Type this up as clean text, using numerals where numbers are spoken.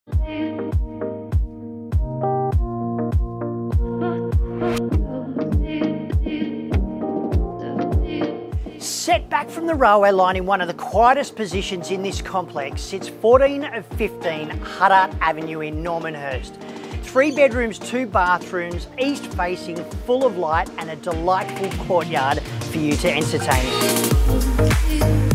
Set back from the railway line in one of the quietest positions in this complex sits 14 of 15 Huddart Avenue in Normanhurst. 3 bedrooms, 2 bathrooms, east facing, full of light and a delightful courtyard for you to entertain in.